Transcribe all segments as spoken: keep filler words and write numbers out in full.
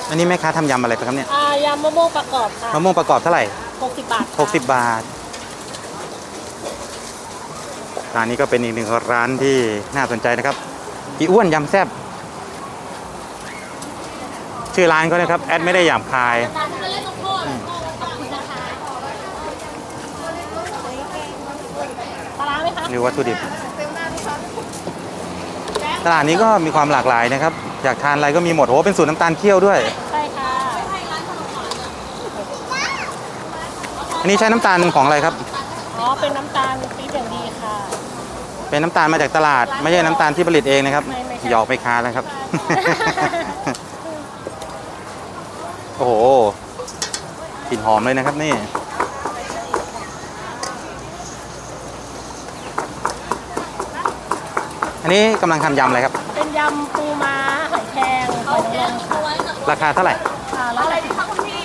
อันนี้แม่ค้าทำยำอะไรครับเนี่ยอ่ายำมะม่วงประกอบค่ะมะม่วงประกอบเท่าไหร่หกสิบบาทหกสิบบาทร้านนี้ก็เป็นอีกหนึ่งร้านที่น่าสนใจนะครับอีอ้วนยำแซ่บชื่อร้านก็นะครับแอดไม่ได้หยาบคายหรือวัตถุดิบตลาดนี้ก็มีความหลากหลายนะครับอยากทานอะไรก็มีหมดโอ้เป็นสูตรน้ำตาลเคี่ยวด้วยใช่ค่ะอันนี้ใช้น้ำตาลของอะไรครับอ๋อเป็นน้ำตาลปี๊บอย่างดีค่ะเป็นน้ำตาลมาจากตลาดไม่ใช่น้ำตาลที่ผลิตเองนะครับหยอกไปค้าแล้วครับโอ้โหกลิ่นหอมเลยนะครับนี่อันนี้กำลังทำยำอะไรครับเป็นยำปูม้าหอยแครงหอยนางรมราคาเท่าไหร่ค่ะแล้วอะไรคะคุณพี่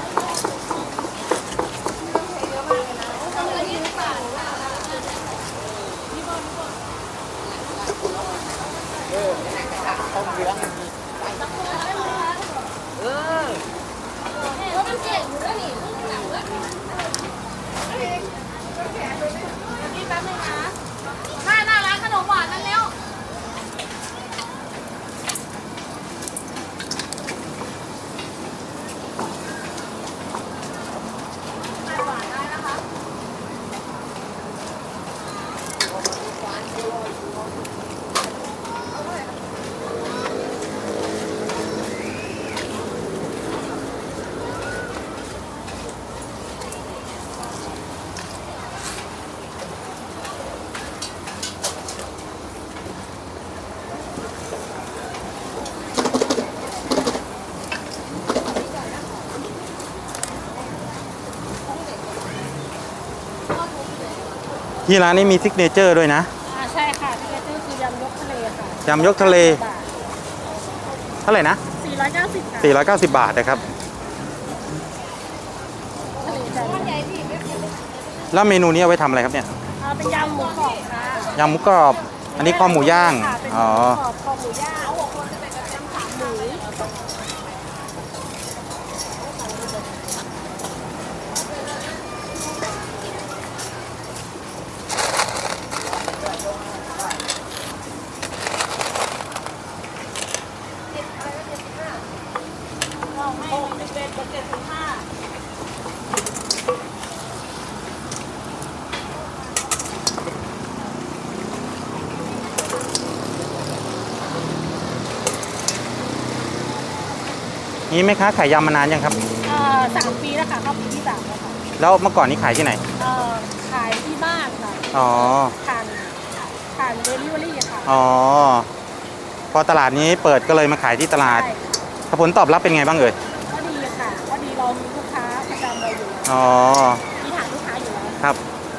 ที่ร้านนี้มีซิกเนเจอร์ด้วยนะอ่าใช่ค่ะซิกเนเจอร์คือยำยกทะเลค่ะยำยกทะเลเท่าไหร่นะสี่ร้อยเก้าสิบค่ะสี่ร้อยเก้าสิบบาทนะครับแล้วเมนูนี้เอาไว้ทำอะไรครับเนี่ยเป็นยำหมูกรอบค่ะยำหมูกรอบอันนี้คอหมูย่างอ๋อคอหมูย่างยำขาหมูนี่ไหมคะขายยำมานานยังครับเอ่อสามปีแล้วค่ะเข้าปีที่สามแล้วค่ะแล้วเมื่อก่อนนี้ขายที่ไหนเอ่อขายที่บ้านค่ะอ๋อผ่านผ่านเดลิเวอรี่ค่ะอ๋อพอตลาดนี้เปิดก็เลยมาขายที่ตลาดผลตอบรับเป็นไงบ้างเอ่ยก็ดีค่ะก็ดีเรามีลูกค้าประจำเราอยู่อ๋อมีฐานลูกค้าอยู่แล้วครับ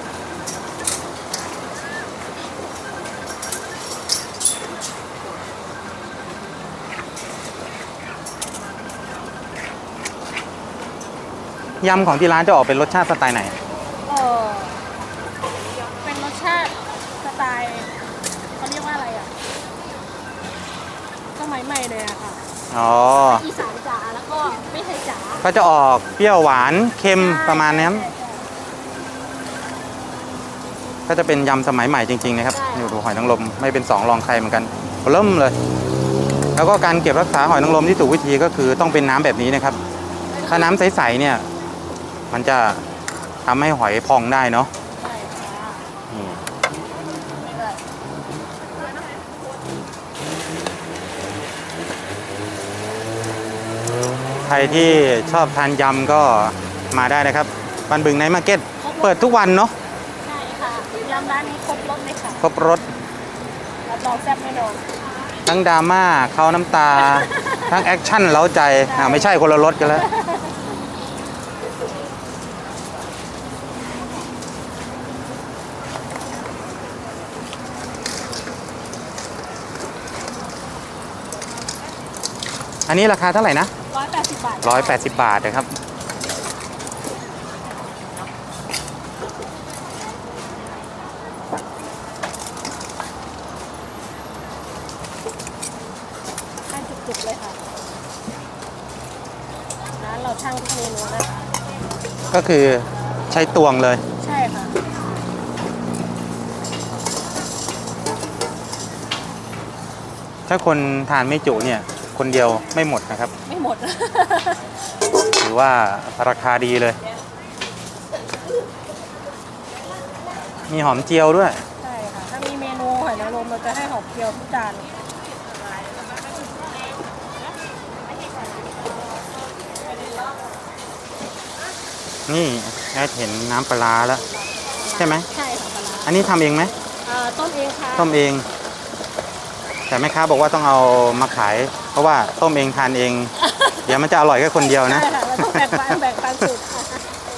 ยำของที่ร้านจะออกเป็นรสชาติสไตล์ไหนเออเป็นรสชาติสไตล์เขาเรียกว่าอะไรอ่ะสมัยใหม่เลยอะค่ะอ๋ออีสานจ๋าแล้วก็ไม่ไทยจ๋าก็จะออกเปรี้ยวหวานเค็มประมาณนี้ก็จะเป็นยำสมัยใหม่จริงๆนะครับอยู่ดูหอยนางรมไม่เป็นสองรองใครเหมือนกันเริ่มเลยแล้วก็การเก็บรักษาหอยนางรมที่ถูกวิธีก็คือต้องเป็นน้ำแบบนี้นะครับถ้าน้ำใสๆเนี่ยมันจะทำให้หอยพองได้เนาะใครที่ชอบทานยำก็มาได้นะครับบ้านบึงไนท์มาร์เก็ตเปิดทุกวันเนาะใช่ค่ะยำร้านนี้ครบรสเลยค่ะครบรสรับรองแซ่บแน่นอนทั้งดราม่าเขาน้ำตาทั้งแอคชั่นเล้าใจอ่าไม่ใช่คนละรสกันแล้วอันนี้ราคาเท่าไหร่นะร้อยแปดสิบบาทร้อยแปดสิบบาทนะครับให้จุกๆเลยค่ะเราชั่งทุกเมนูนะคะก็คือใช้ตวงเลยใช่ค่ะถ้าคนทานไม่จุเนี่ยคนเดียวไม่หมดนะครับไม่หมดถือว่าราคาดีเลย มีหอมเจียวด้วยใช่ค่ะ ถ้ามีเมนูหอยนางรมเราจะให้หอมเจียวทุกจานนี่แอดเห็นน้ำปลาร้าแล้ว ใช่ไหมใช่ค่ะปลาร้าอันนี้ทำเองไหมเอ่อต้มเองค่ะต้มเอง แต่แม่ค้าบอกว่าต้องเอามาขาย เพราะว่าต้มเองทานเอง เดี๋ยวมันจะอร่อยแค่คนเดียวนะใช่ค่ะเราต้องแบ่งปันแบ่งปันสูตรค่ะ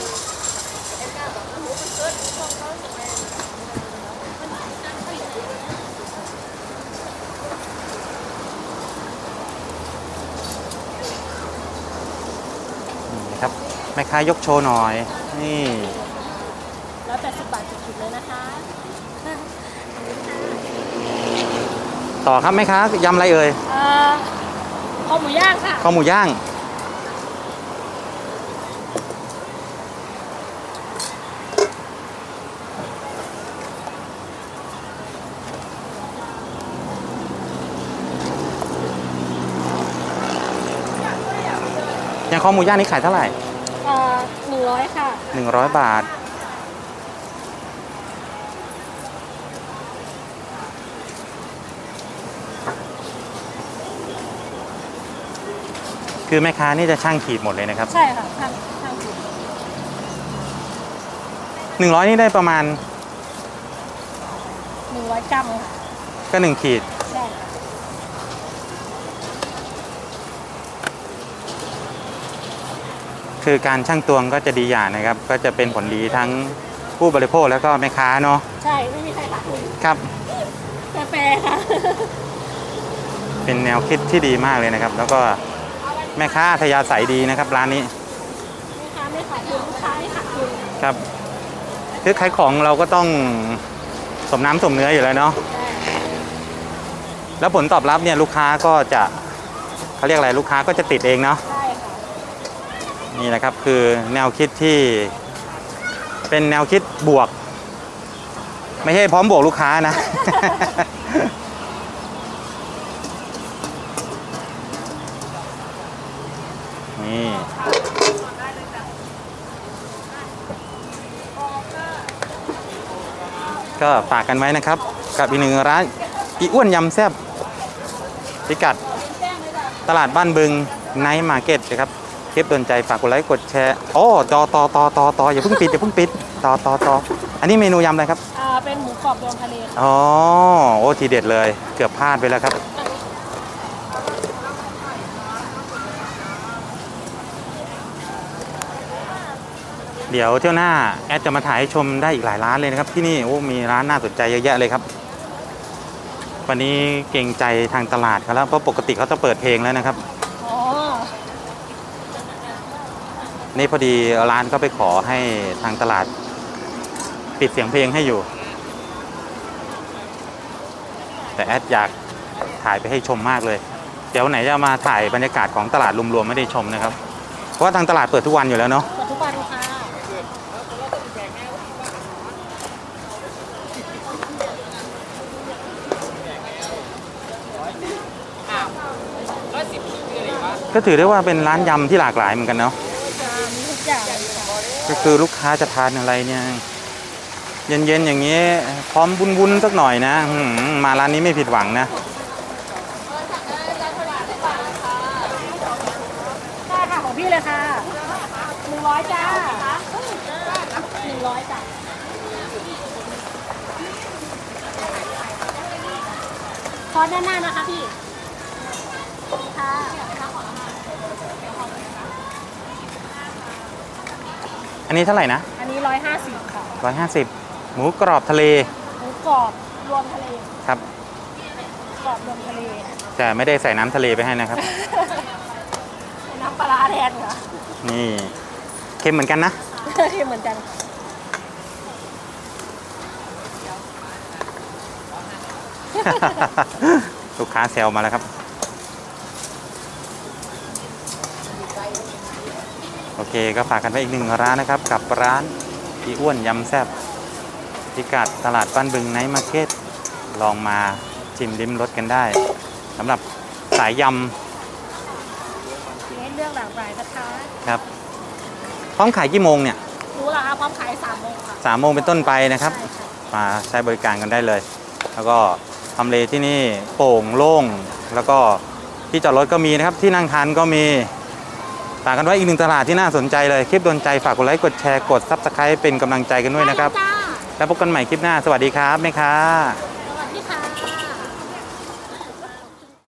นี่ครับแม่ค้ายกโชว์หน่อย นี่ร้อยแปดสิบบาทจุกๆเลยนะคะต่อครับแม่ค้ายำอะไรเอ่ยเอ่อคอหมูย่างค่ะข้าวหมูย่าง อย่างข้าวหมูย่างนี่ขายเท่าไหร่เอ่อหนึ่งร้อยค่ะหนึ่งร้อยบาท คือแม่ค้านี่จะช่างขีดหมดเลยนะครับใช่ค่ะทางทางสูตรหนึ่งร้อยนี่ได้ประมาณหนึ่งร้อยกรัมค่ะก็หนึ่งขีดใช่ค่ะคือการช่างตวงก็จะดีอย่างนะครับ ก็จะเป็นผลดีทั้งผู้บริโภคแล้วก็แม่ค้าเนาะใช่ ไม่มีใครขาดทุนครับกาแฟค่ะเป็นแนวคิดที่ดีมากเลยนะครับ แล้วก็แม่ค้าอัธยาศัยดีนะครับร้านนี้ลูกค้าไม่ขาดทุนลูกค้าไม่ขาดทุนครับคือขายของเราก็ต้องสมน้ำสมเนื้ออยู่แล้วเนาะใช่แล้วผลตอบรับเนี่ยลูกค้าก็จะเขาเรียกอะไรลูกค้าก็จะติดเองเนาะใช่ค่ะนี่นะครับคือแนวคิดที่เป็นแนวคิดบวก ไม่ใช่พร้อมบวกลูกค้านะ นี่ก็ฝากกันไว้นะครับ กับอีกหนึ่งร้านอีอ้วนยำแซ่บพิกัดตลาดบ้านบึงไนท์มาร์เก็ตนะครับคลิปโดนใจฝากกดไลค์กดแชร์โอ้ต่อต่อต่อต่อต่ออย่าเพิ่งปิดอย่าเพิ่งปิดต่อต่อต่ออันนี้เมนูยำอะไรครับอ่าเป็นหมูกรอบรวมทะเลค่ะอ๋อโอ้ทีเด็ดเลยเกือบพลาดไปแล้วครับ เดี๋ยวเที่ยวหน้าแอดจะมาถ่ายให้ชมได้อีกหลายร้านเลยนะครับที่นี่โอ้มีร้านน่าสนใจเยอะแยะเลยครับ วันนี้เกรงใจทางตลาดเขาแล้วเพราะปกติเขาจะเปิดเพลงแล้วนะครับอ๋อนี่พอดีร้านก็ไปขอให้ทางตลาดปิดเสียงเพลงให้อยู่ แต่แอดอยากถ่ายไปให้ชมมากเลย เดี๋ยวไหนจะมาถ่ายบรรยากาศของตลาดรวมๆไม่ได้ชมนะครับเพราะว่าทางตลาดเปิดทุกวันอยู่แล้วเนาะเปิดทุกวันค่ะก็ถือได้ว่าเป็นร้านยำที่หลากหลายเหมือนกันเนาะจะมีทุกอย่างเลยค่ะก็คือลูกค้าจะทานอะไรเนี่ยเย็นๆอย่างนี้พร้อมบุญๆสักหน่อยนะอื้อหือมาร้านนี้ไม่ผิดหวังนะได้ค่ะของพี่เลยค่ะหนึ่งร้อยจ้าหนึ่งร้อยจ้าคอร์สด้านหน้านะคะพี่ค่ะอันนี้เท่าไหร่นะอันนี้ร้อยห้าสิบค่ะร้อยห้าสิบหมูกรอบทะเลหมูกรอบรวมทะเลครับกรอบรวมทะเลแต่ไม่ได้ใส่น้ำทะเลไปให้นะครับน้ำปลาร้าแทนค่ะนี่เค็มเหมือนกันนะคือเหมือนกันค่ะลูกค้าแซวมาแล้วครับโอเคก็ฝากกันไปอีกหนึ่งร้านนะครับกับร้านพี่อ้วนยำแซ่บพิกัดตลาดบ้านบึงไนท์มาร์เก็ตลองมาชิมลิ้มรสกันได้สำหรับสายยำมีให้เลือกหลากหลายนะคะครับพร้อมขายกี่โมงเนี่ยรู้แล้วค่ะพร้อมขายสามโมงค่ะสามโมงเป็นต้นไปนะครับใช่ค่ะมาใช้บริการกันได้เลย แล้วก็ทำเลที่นี่โปร่งโล่งแล้วก็ที่จอดรถก็มีนะครับที่นั่งทานก็มีฝากกันไว้อีกหนึ่งตลาดที่น่าสนใจเลยคลิปโดนใจฝากกดไลค์กดแชร์กดซับสไครป์เป็นกำลังใจกันด้วยนะครับจ้าแล้วพบกันใหม่คลิปหน้าสวัสดีครับแม่ค้า